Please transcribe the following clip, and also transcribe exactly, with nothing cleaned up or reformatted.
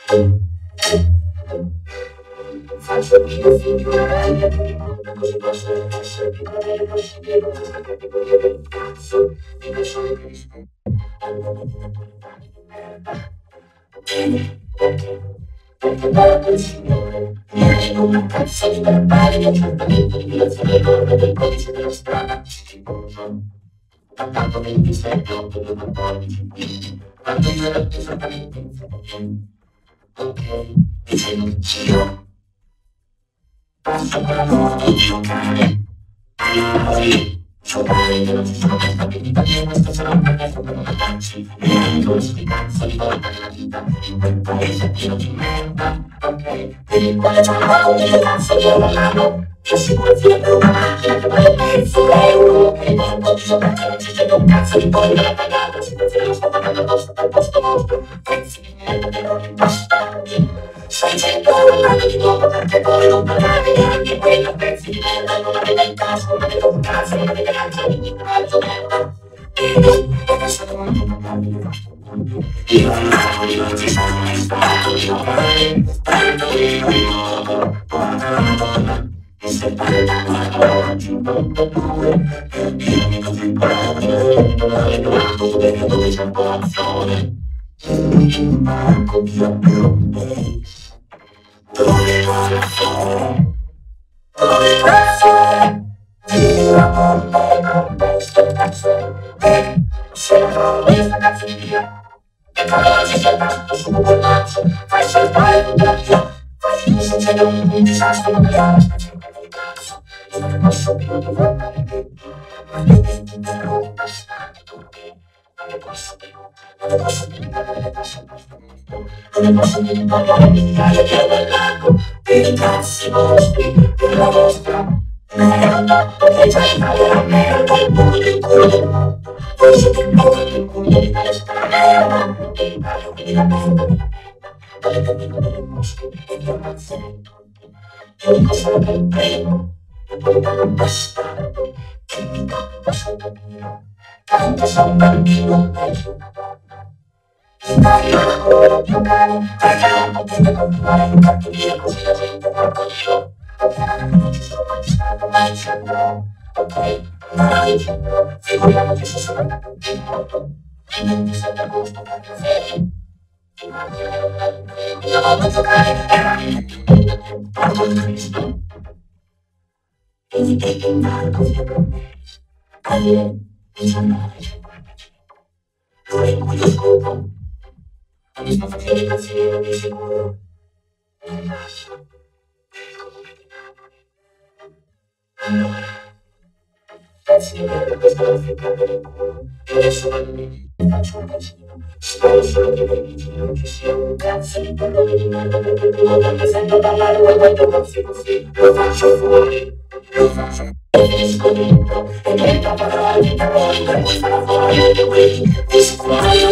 Faccio il mio figurare prima, così posso essere più bello possibile con una categoria del cazzo, di persone che rispetto. Allora diventano tani di merda. Perché? Perché? Perché guardo il Signore, mi arriva una cazzo di verbale di accertamento di violazione enorme del codice della strada. Tanto ventisette, otto, due, quattordici, quindi, quando io ero esattamente in fede. Ok, dicevo anch'io. Passo con la nuova giocare. Poi, giocare che non ci sono mai stati in Italia, questo sarà un pacchetto per ragazzi. E io sti cazzo di volta nella vita, in quel paese pieno di merda. Ok, per il quale c'è una volta che cazzo di euro all'anno. C'è assicurazione per una macchina che vale mezzo euro. E non posso perché non c'è un cazzo di pollo da pagare. L'assicurazione lo sto pagando addosso per posto vostro. Pezzi di merda che non impastarmi. seicento euro all'anno di nuovo perché voi non pagate neanche quello. Pezzi di merda e non avete in tasca, non avete un cazzo, non avete neanche il minimo merda. E adesso dovete pagarmi le vostre conti. Io non ci sono mai stato di giocare. Tanto io io guarda la donna. E se parla oggi un po' due, e dimmi così bravo, dove dove dove c'è popolazione. In banco di abbione, dove vuole fare, dove cazzo, tira con me con questo cazzo, e se non questa cazzo di via, e poi oggi sei tanto su Google Maps, fai saltare un viaggio, fai succede un disastro nucleare, io non posso più governare più, maledetto terrore bastardo turchi, non ne posso più, non ne posso più pagare le tasse all'appartamento, non ne posso più pagare migliaia di euro all'anno, per i cazzi vostri, per la vostra merda, perché già l'Italia è la merda, il mondo il culo del mondo, voi siete il mondo il culo dell'Italia, siete la merda, l'Italia, quindi la merda della merda, volete dico delle mosche, e informazioni di tutti, io dico solo che il primo, napolitano bastardo, che mi tappa sotto mio, tanto sono un bambino meglio una donna. Italia ancora giocare, perché non potete continuare a incattivire così la gente guarda il show, perché non ci sono mai stato, mai ci andrò, ok? Mai ci andrò, figuriamoci se sono andato in moto, il ventisette agosto proprio ferie. Io voglio giocare, veramente, porto il Cristo. Evitete un narco via problemi. Alle diciannove e cinquantacinque. L'ora in cui lo scopo. Non mi sto facendo impazzire di sicuro. Nel lasso del comune di Napoli. Allora, pezzi di merda questa la ficcata nel culo. Io adesso vado lì e faccio un casino. Spero solo che per vicino non ci sia un cazzo di pallone di merda perché prima quando sento parlare guardando così così lo faccio fuori. Lo faccio e finisco dentro e diventa parole di parole per poi fare fuori anche quelli di sicuro io